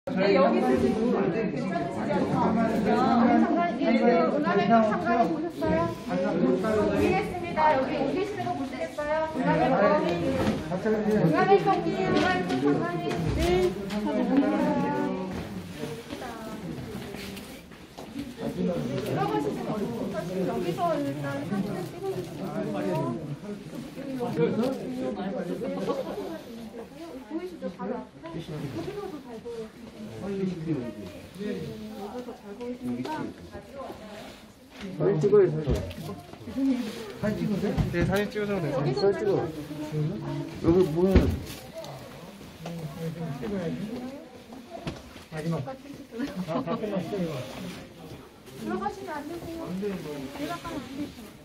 네, 여기 쓰시는 분 괜찮으시지 않으세요? 응암의 상관님 보셨어요? 드리겠습니다. 여기 오 계시는 거 보시겠어요? 응암의 상관님, 응암의 상관님. 네. 들어가시면 어떡하시면 여기서 일단 사진을 찍어주시고요. 보이시죠? 바로 앞에 거기서도 잘 보여요. 여기서 잘 보이시니까 사진 찍어요. 사진 찍으세요? 네, 사진 찍으셔도 돼요. 여기서 사진 찍어. 여기 보면 마지막. 다 끝났어요. 들어가시면 안 되세요. 내려가면 안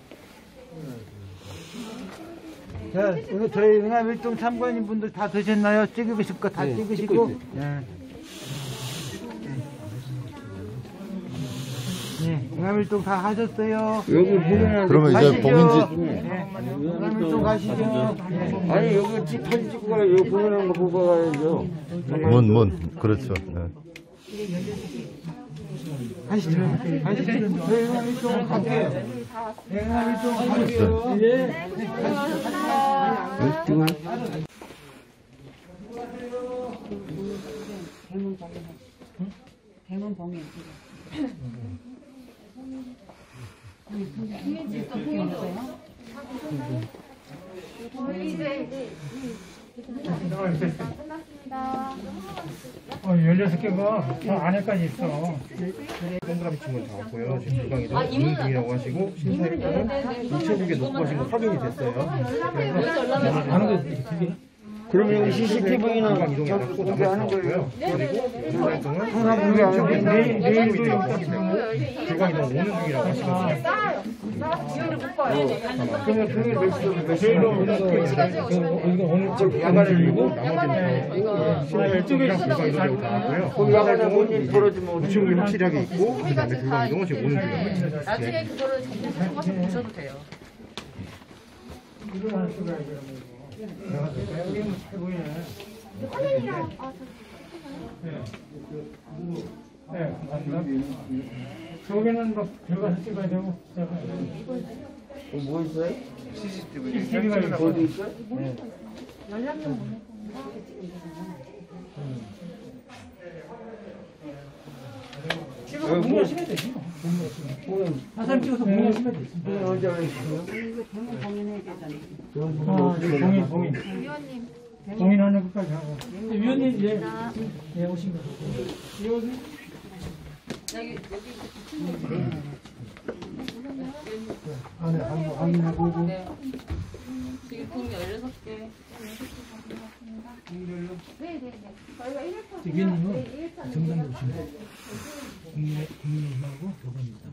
되죠. 자, 오늘 저희 응암일동 참관인 분들 다 되셨나요? 찍으실 거 다 네, 찍으시고. 찍고 네. 네, 응암일동 다 하셨어요. 여기 보면 그러면 이제 가시죠. 봉인지 네, 응암일동 가시죠. 네. 아니 여기 집 사진 찍고 가요. 여기 보이는 거 보고 가야죠. 문 그렇죠. 네. 가시죠. 가시죠. 저희 응암일동 갈게요. 네, 응암일동 갈게요. 네. 등한 대문 봉인. 이제 끝났습니다. 16개가 저 안에까지 있어. 동그라미 친구는 다 왔고요. 지금 주방에서 운행 중이라고 하시고 신사역은 우체국에 놓고 하신 거 확인이 됐어요. 그러면 여기 CCTV나 주방 이동이 안 하고 저기 하는 나머지 거예요. 나왔고요. 신사역은 하나 보는 게 아니고 내일도 여기까지 주방 이동 오는 중이라고 하시거든요. 쌓아요. 이유를 못 봐요. 그러면 평일 몇 시로 오는 오늘 쪽 야간을 밀고 나머지는 신사역이랑 주방 이동이 다 하고요. 거기 야간에 뭔일 벌어지면 우체국이 확실하게 있고 그다음에 주방 이동은 지금 오는 중이에요. 나중에 그거를 정리해서 가서 보셔도 돼요. 화면이랑 네, 감사합니다. 저기는 뭐 들어가서 찍어야 되고 뭐 있어요? CCTV가 있고 어디 있어요? 연락용 찍어서 문의하시면 되지. 사진 찍어서 문의하시면 되지. 보면 언제 하시고요? 대문 봉인해야 되잖아요. 봉인. 위원님. 봉인하는 것까지 하고. 위원님, 예, 오신 거. 위원님. 안에 확인하고 오고. 지금 동 16개. 네네네. 저희가 1회차. 위원님은 정상으로 오신 거. 국민하고 교관입니다.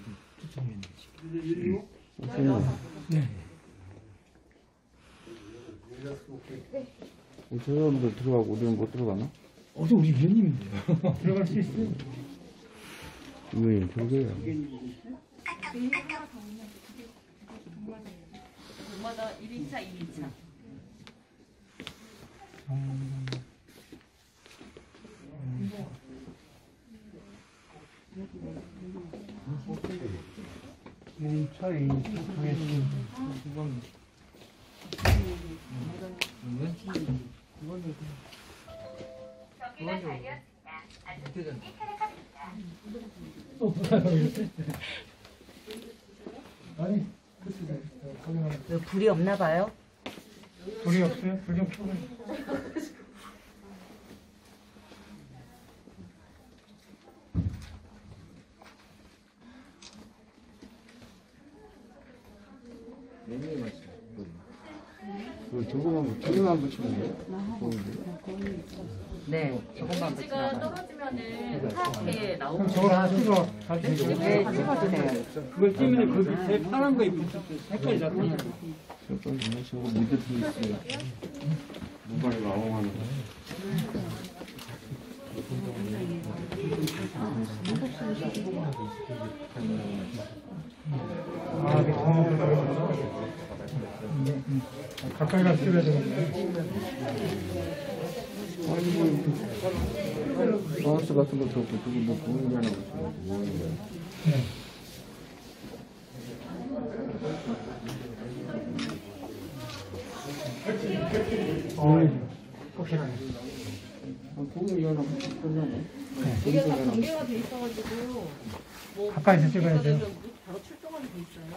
추천위원님. 네. 저 사람들 들어가고 우리는 못 들어가나? 어제 우리 위원님인데요. 들어갈 수 있어요? 왜 저게요? 동마다 1인차, 2인차. 아니, 불이 없나 봐요? 불이 없어요? 불 좀 켜고. 저거만 붙이면 돼요? 네, 저것만 지가 떨어지면은 파랗게 나오고. 저걸 하나 찍어. 네, 찍어주세요. 그걸 찍으면 그 밑에 파란 거에 붙을 때 색깔이 잡히죠. 저거 밑에 있어요. 누가 이거 아웅하는 거. 아, 이게 더 가까이 가서 찍어야 되는데. 마우스 같은 것도 없고, 그거 뭐 보이냐고 뭐 하는 거야. 보이냐고 끝나네. 여기가 다 경계가 돼 있어가지고 뭐 가까이서 찍어야죠. 바로 출동하면 돼 있어요.